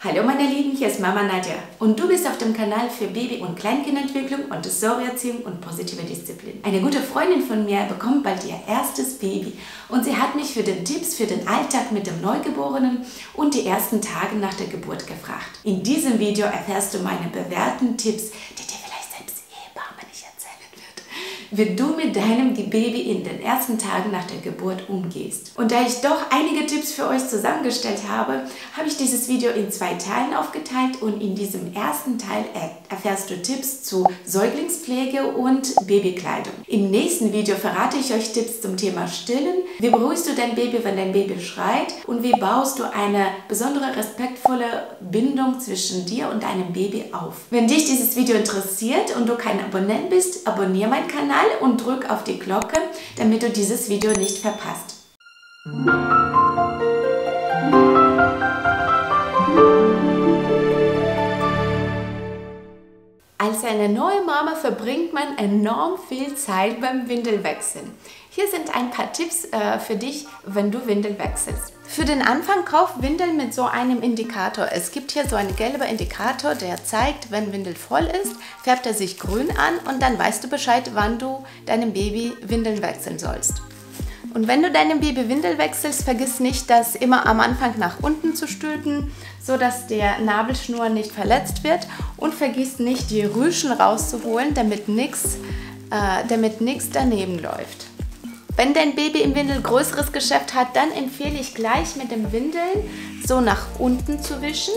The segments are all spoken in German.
Hallo meine Lieben, hier ist Mama Nadja und du bist auf dem Kanal für Baby- und Kleinkindentwicklung, Montessori-Erziehung und positive Disziplin. Eine gute Freundin von mir bekommt bald ihr erstes Baby und sie hat mich für den Tipps für den Alltag mit dem Neugeborenen und die ersten Tage nach der Geburt gefragt. In diesem Video erfährst du meine bewährten Tipps, die dir vielleicht selbst die Hebamme nicht erzählen wird, wie du mit deinem Baby in den ersten Tagen nach der Geburt umgehst. Und da ich doch einige Tipps für euch zusammengestellt habe, habe ich dieses Video in 2 Teilen aufgeteilt und in diesem ersten Teil erfährst du Tipps zu Säuglingspflege und Babykleidung. Im nächsten Video verrate ich euch Tipps zum Thema Stillen, wie beruhigst du dein Baby, wenn dein Baby schreit und wie baust du eine besondere respektvolle Bindung zwischen dir und deinem Baby auf. Wenn dich dieses Video interessiert und du kein Abonnent bist, abonniere meinen Kanal und drück auf die Glocke, damit du dieses Video nicht verpasst. Als eine neue Mama verbringt man enorm viel Zeit beim Windelwechseln. Hier sind ein paar Tipps für dich, wenn du Windeln wechselst. Für den Anfang kauf Windeln mit so einem Indikator. Es gibt hier so einen gelben Indikator, der zeigt, wenn Windel voll ist, färbt er sich grün an und dann weißt du Bescheid, wann du deinem Baby Windeln wechseln sollst. Und wenn du deinem Baby Windel wechselst, vergiss nicht, das immer am Anfang nach unten zu stülpen, sodass der Nabelschnur nicht verletzt wird, und vergiss nicht, die Rüschen rauszuholen, damit nichts daneben läuft. Wenn dein Baby im Windel größeres Geschäft hat, dann empfehle ich gleich mit dem Windeln so nach unten zu wischen,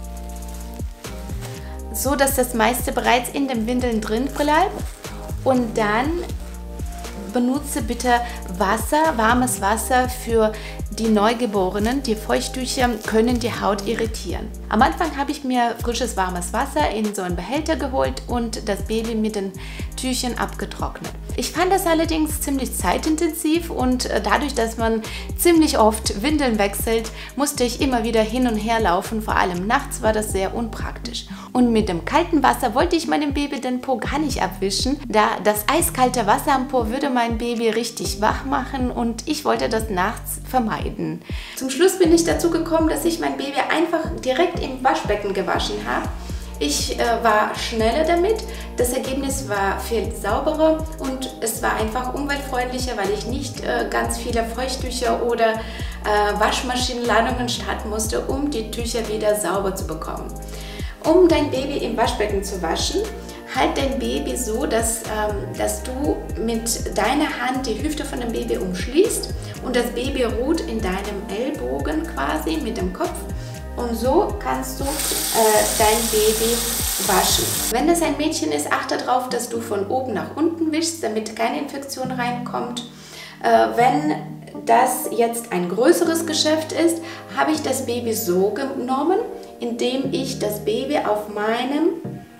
so dass das meiste bereits in den Windeln drin bleibt, und dann benutze bitte Wasser, warmes Wasser für die Neugeborenen. Die Feuchttücher können die Haut irritieren. Am Anfang habe ich mir frisches warmes Wasser in so einen Behälter geholt und das Baby mit den Tüchern abgetrocknet. Ich fand das allerdings ziemlich zeitintensiv und dadurch, dass man ziemlich oft Windeln wechselt, musste ich immer wieder hin und her laufen. Vor allem nachts war das sehr unpraktisch. Und mit dem kalten Wasser wollte ich meinem Baby den Po gar nicht abwischen, da das eiskalte Wasser am Po würde mein Baby richtig wach machen und ich wollte das nachts vermeiden. Zum Schluss bin ich dazu gekommen, dass ich mein Baby einfach direkt im Waschbecken gewaschen habe. Ich war schneller damit, das Ergebnis war viel sauberer und es war einfach umweltfreundlicher, weil ich nicht ganz viele Feuchttücher oder Waschmaschinenladungen starten musste, um die Tücher wieder sauber zu bekommen. Um dein Baby im Waschbecken zu waschen, halt dein Baby so, dass du mit deiner Hand die Hüfte von dem Baby umschließt und das Baby ruht in deinem Ellbogen quasi mit dem Kopf. Und so kannst du dein Baby waschen. Wenn das ein Mädchen ist, achte darauf, dass du von oben nach unten wischst, damit keine Infektion reinkommt. Wenn das jetzt ein größeres Geschäft ist, habe ich das Baby so genommen, indem ich das Baby auf meine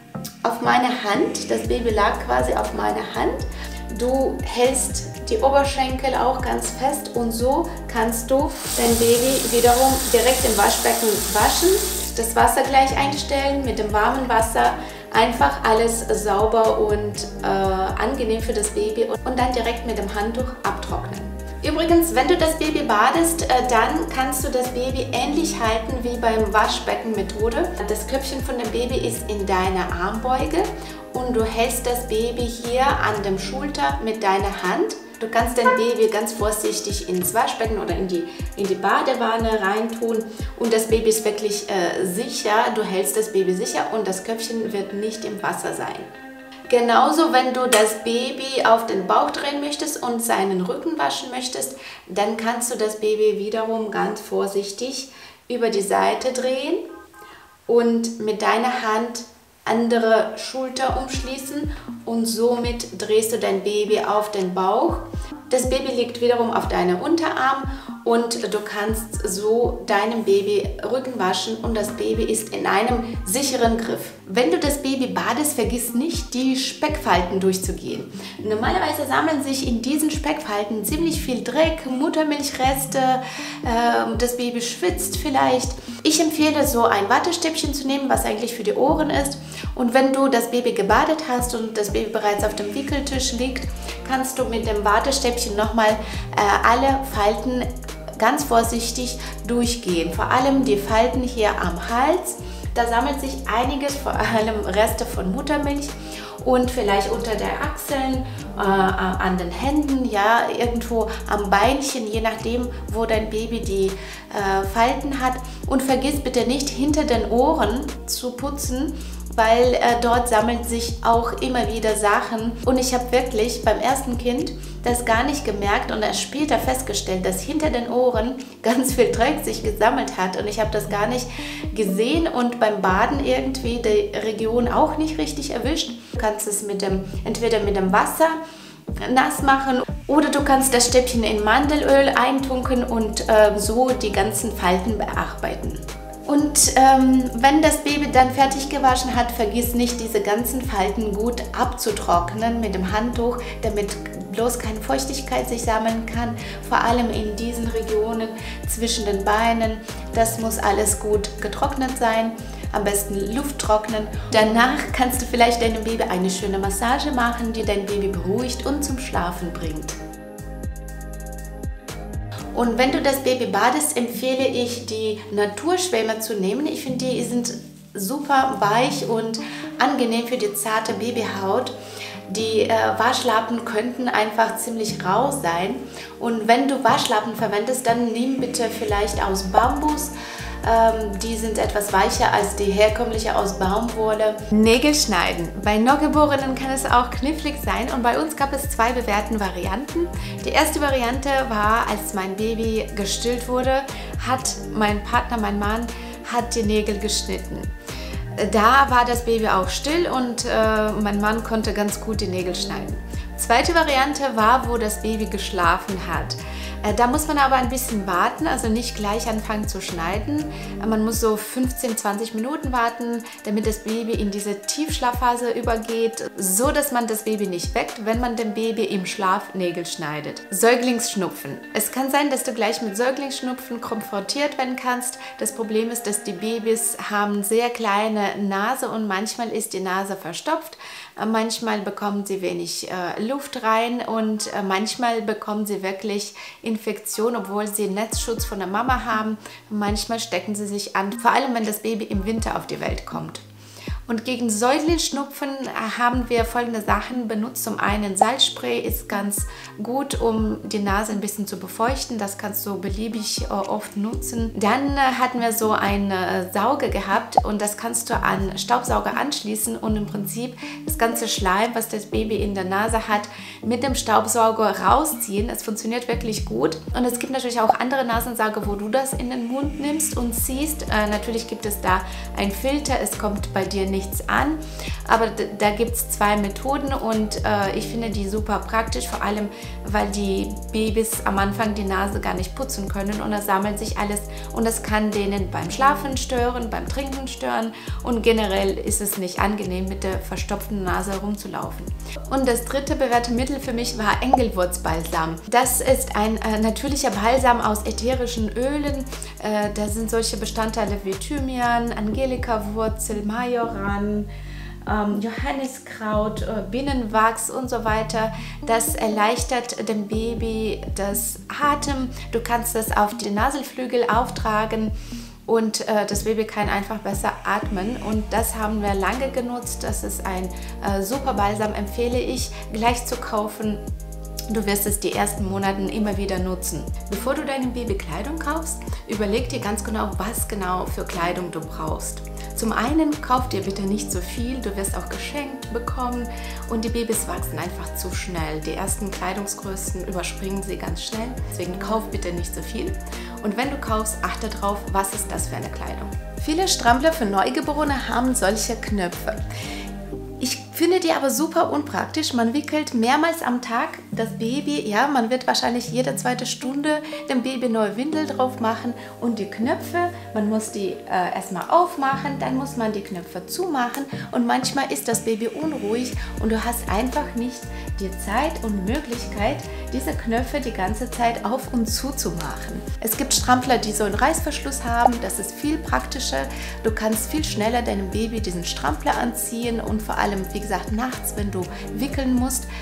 Hand, das Baby lag quasi auf meiner Hand. Du hältst die Oberschenkel auch ganz fest und so kannst du dein Baby wiederum direkt im Waschbecken waschen, das Wasser gleich einstellen, mit dem warmen Wasser einfach alles sauber und angenehm für das Baby und dann direkt mit dem Handtuch abtrocknen. Übrigens, wenn du das Baby badest, dann kannst du das Baby ähnlich halten wie beim Waschbecken-Methode. Das Köpfchen von dem Baby ist in deiner Armbeuge und du hältst das Baby hier an dem Schulter mit deiner Hand. Du kannst dein Baby ganz vorsichtig ins Waschbecken oder in die Badewanne reintun und das Baby ist wirklich sicher. Du hältst das Baby sicher und das Köpfchen wird nicht im Wasser sein. Genauso, wenn du das Baby auf den Bauch drehen möchtest und seinen Rücken waschen möchtest, dann kannst du das Baby wiederum ganz vorsichtig über die Seite drehen und mit deiner Hand andere Schulter umschließen und somit drehst du dein Baby auf den Bauch. Das Baby liegt wiederum auf deinem Unterarm und du kannst so deinem Baby Rücken waschen und das Baby ist in einem sicheren Griff. Wenn du das Baby badest, vergiss nicht, die Speckfalten durchzugehen. Normalerweise sammeln sich in diesen Speckfalten ziemlich viel Dreck, Muttermilchreste, das Baby schwitzt vielleicht. Ich empfehle so ein Wattestäbchen zu nehmen, was eigentlich für die Ohren ist. Und wenn du das Baby gebadet hast und das Baby bereits auf dem Wickeltisch liegt, kannst du mit dem Wattestäbchen nochmal alle Falten ganz vorsichtig durchgehen. Vor allem die Falten hier am Hals, da sammelt sich einiges, vor allem Reste von Muttermilch und vielleicht unter der Achseln, an den Händen, ja, irgendwo am Beinchen, je nachdem, wo dein Baby die Falten hat. Und vergiss bitte nicht, hinter den Ohren zu putzen, weil dort sammeln sich auch immer wieder Sachen. Und ich habe wirklich beim ersten Kind das gar nicht gemerkt und erst später festgestellt, dass hinter den Ohren ganz viel Dreck sich gesammelt hat. Und ich habe das gar nicht gesehen und beim Baden irgendwie die Region auch nicht richtig erwischt. Du kannst es entweder mit dem Wasser nass machen oder du kannst das Stäbchen in Mandelöl eintunken und so die ganzen Falten bearbeiten. Und wenn das Baby dann fertig gewaschen hat, vergiss nicht, diese ganzen Falten gut abzutrocknen mit dem Handtuch, damit bloß keine Feuchtigkeit sich sammeln kann. Vor allem in diesen Regionen zwischen den Beinen. Das muss alles gut getrocknet sein. Am besten Luft trocknen. Danach kannst du vielleicht deinem Baby eine schöne Massage machen, die dein Baby beruhigt und zum Schlafen bringt. Und wenn du das Baby badest, empfehle ich, die Naturschwämme zu nehmen. Ich finde, die sind super weich und angenehm für die zarte Babyhaut. Die Waschlappen könnten einfach ziemlich rau sein. Und wenn du Waschlappen verwendest, dann nimm bitte vielleicht aus Bambus. Die sind etwas weicher als die herkömmliche aus Baumwolle. Nägel schneiden. Bei Neugeborenen kann es auch knifflig sein und bei uns gab es zwei bewährte Varianten. Die erste Variante war, als mein Baby gestillt wurde, hat mein Partner, mein Mann, hat die Nägel geschnitten. Da war das Baby auch still und mein Mann konnte ganz gut die Nägel schneiden. Zweite Variante war, wo das Baby geschlafen hat. Da muss man aber ein bisschen warten, also nicht gleich anfangen zu schneiden. Man muss so 15-20 Minuten warten, damit das Baby in diese Tiefschlafphase übergeht, so dass man das Baby nicht weckt, wenn man dem Baby im Schlaf Nägel schneidet. Säuglingsschnupfen. Es kann sein, dass du gleich mit Säuglingsschnupfen konfrontiert werden kannst. Das Problem ist, dass die Babys haben sehr kleine Nase und manchmal ist die Nase verstopft. Manchmal bekommen sie wenig Luft rein und manchmal bekommen sie wirklich Infektion, obwohl sie Netzschutz von der Mama haben. Manchmal stecken sie sich an, vor allem wenn das Baby im Winter auf die Welt kommt. Und gegen Säuglingsschnupfen haben wir folgende Sachen benutzt. Zum einen Salzspray ist ganz gut, um die Nase ein bisschen zu befeuchten. Das kannst du beliebig oft nutzen. Dann hatten wir so eine Sauge gehabt und das kannst du an Staubsauger anschließen und im Prinzip das ganze Schleim, was das Baby in der Nase hat, mit dem Staubsauger rausziehen. Es funktioniert wirklich gut. Und es gibt natürlich auch andere Nasensauger, wo du das in den Mund nimmst und ziehst. Natürlich gibt es da einen Filter. Es kommt bei dir nichts an, aber da gibt es zwei Methoden und ich finde die super praktisch, vor allem weil die Babys am Anfang die Nase gar nicht putzen können und da sammelt sich alles und das kann denen beim Schlafen stören, beim Trinken stören und generell ist es nicht angenehm, mit der verstopften Nase herumzulaufen. Und das dritte bewährte Mittel für mich war Engelwurzbalsam. Das ist ein natürlicher Balsam aus ätherischen Ölen. Da sind solche Bestandteile wie Thymian, Angelikawurzel, Majoran, Johanniskraut, Bienenwachs und so weiter. Das erleichtert dem Baby das Atem. Du kannst das auf die Nasenflügel auftragen und das Baby kann einfach besser atmen und das haben wir lange genutzt. Das ist ein super Balsam, empfehle ich gleich zu kaufen. Du wirst es die ersten Monate immer wieder nutzen. Bevor du deinem Baby Kleidung kaufst, überleg dir ganz genau, was genau für Kleidung du brauchst. Zum einen kauf dir bitte nicht so viel, du wirst auch geschenkt bekommen und die Babys wachsen einfach zu schnell. Die ersten Kleidungsgrößen überspringen sie ganz schnell, deswegen kauf bitte nicht so viel. Und wenn du kaufst, achte darauf, was ist das für eine Kleidung. Viele Strampler für Neugeborene haben solche Knöpfe. Ich finde die aber super unpraktisch. Man wickelt mehrmals am Tag das Baby. Ja, man wird wahrscheinlich jede zweite Stunde dem Baby neue Windel drauf machen. Und die Knöpfe, man muss die erstmal aufmachen, dann muss man die Knöpfe zumachen. Und manchmal ist das Baby unruhig und du hast einfach nicht die Zeit und Möglichkeit, diese Knöpfe die ganze Zeit auf und zu machen. Es gibt Strampler, die so einen Reißverschluss haben. Das ist viel praktischer. Du kannst viel schneller deinem Baby diesen Strampler anziehen und vor allem, wie gesagt, nachts, wenn du wickeln musst.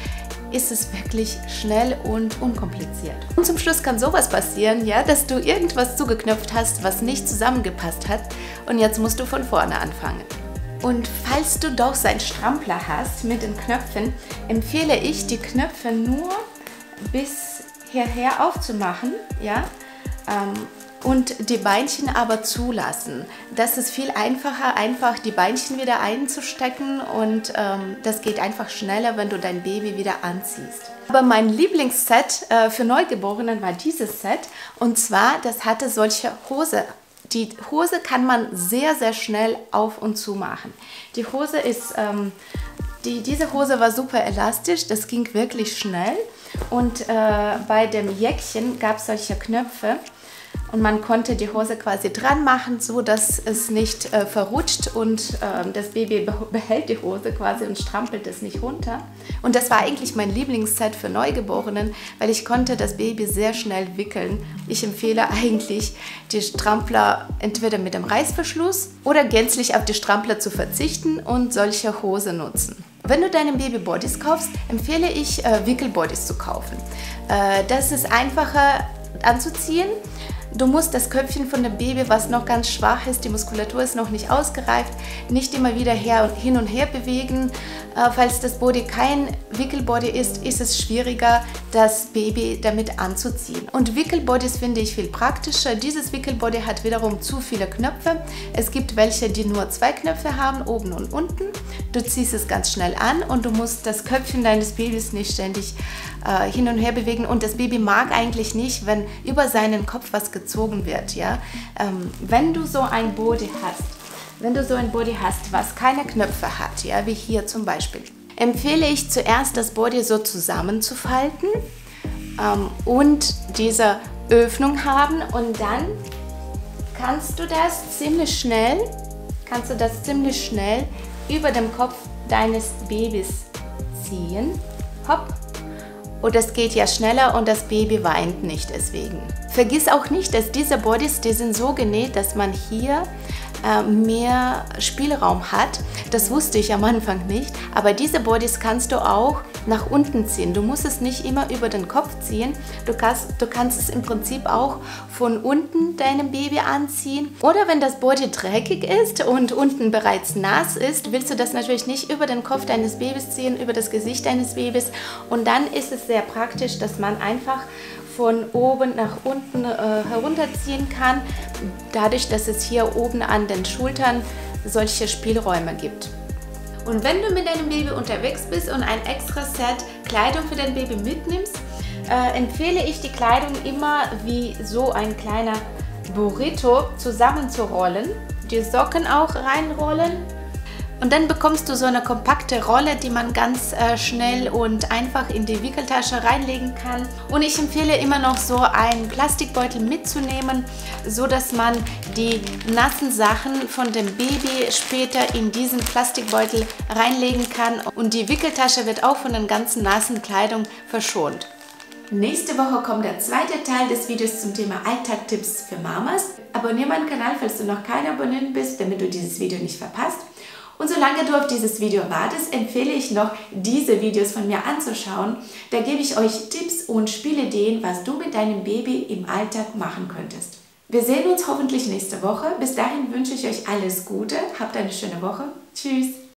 ist es wirklich schnell und unkompliziert. Und zum Schluss kann sowas passieren, ja, dass du irgendwas zugeknöpft hast, was nicht zusammengepasst hat und jetzt musst du von vorne anfangen. Und falls du doch so einen Strampler hast mit den Knöpfen, empfehle ich, die Knöpfe nur bis hierher aufzumachen, ja, und die Beinchen aber zulassen. Das ist viel einfacher, einfach die Beinchen wieder einzustecken und das geht einfach schneller, wenn du dein Baby wieder anziehst. Aber mein Lieblingsset für Neugeborenen war dieses Set und zwar, das hatte solche Hose. Die Hose kann man sehr, sehr schnell auf und zu machen. Die Hose ist, diese Hose war super elastisch, das ging wirklich schnell und bei dem Jäckchen gab es solche Knöpfe. Und man konnte die Hose quasi dran machen, so dass es nicht verrutscht und das Baby behält die Hose quasi und strampelt es nicht runter. Und das war eigentlich mein Lieblingsset für Neugeborenen, weil ich konnte das Baby sehr schnell wickeln. Ich empfehle eigentlich, die Strampler entweder mit dem Reißverschluss oder gänzlich auf die Strampler zu verzichten und solche Hose nutzen. Wenn du deinem Baby Bodys kaufst, empfehle ich, Wickelbodys zu kaufen. Das ist einfacher anzuziehen. Du musst das Köpfchen von dem Baby, was noch ganz schwach ist, die Muskulatur ist noch nicht ausgereift, nicht immer wieder hin und her bewegen. Falls das Body kein Wickelbody ist, ist es schwieriger, das Baby damit anzuziehen. Und Wickelbodies finde ich viel praktischer. Dieses Wickelbody hat wiederum zu viele Knöpfe. Es gibt welche, die nur 2 Knöpfe haben, oben und unten. Du ziehst es ganz schnell an und du musst das Köpfchen deines Babys nicht ständig hin und her bewegen. Und das Baby mag eigentlich nicht, wenn über seinen Kopf was gezogen wird. Ja? Wenn du so ein Body hast, was keine Knöpfe hat, ja, wie hier zum Beispiel, empfehle ich zuerst, das Body so zusammenzufalten und diese Öffnung haben und dann kannst du das ziemlich schnell über dem Kopf deines Babys ziehen. Hopp. Und das geht ja schneller und das Baby weint nicht deswegen. Vergiss auch nicht, dass diese Bodies, die sind so genäht, dass man hier mehr Spielraum hat. Das wusste ich am Anfang nicht, aber diese Bodies kannst du auch nach unten ziehen. Du musst es nicht immer über den Kopf ziehen. Du kannst es im Prinzip auch von unten deinem Baby anziehen. Oder wenn das Body dreckig ist und unten bereits nass ist, willst du das natürlich nicht über den Kopf deines Babys ziehen, über das Gesicht deines Babys. Und dann ist es sehr praktisch, dass man einfach von oben nach unten herunterziehen kann, dadurch, dass es hier oben an den Schultern solche Spielräume gibt. Und wenn du mit deinem Baby unterwegs bist und ein extra Set Kleidung für dein Baby mitnimmst, empfehle ich die Kleidung immer wie so ein kleiner Burrito zusammenzurollen, die Socken auch reinrollen. Und dann bekommst du so eine kompakte Rolle, die man ganz schnell und einfach in die Wickeltasche reinlegen kann. Und ich empfehle immer noch so einen Plastikbeutel mitzunehmen, so dass man die nassen Sachen von dem Baby später in diesen Plastikbeutel reinlegen kann. Und die Wickeltasche wird auch von den ganzen nassen Kleidung verschont. Nächste Woche kommt der zweite Teil des Videos zum Thema Alltagstipps für Mamas. Abonniere meinen Kanal, falls du noch kein Abonnent bist, damit du dieses Video nicht verpasst. Und solange du auf dieses Video wartest, empfehle ich noch, diese Videos von mir anzuschauen. Da gebe ich euch Tipps und Spielideen, was du mit deinem Baby im Alltag machen könntest. Wir sehen uns hoffentlich nächste Woche. Bis dahin wünsche ich euch alles Gute. Habt eine schöne Woche. Tschüss.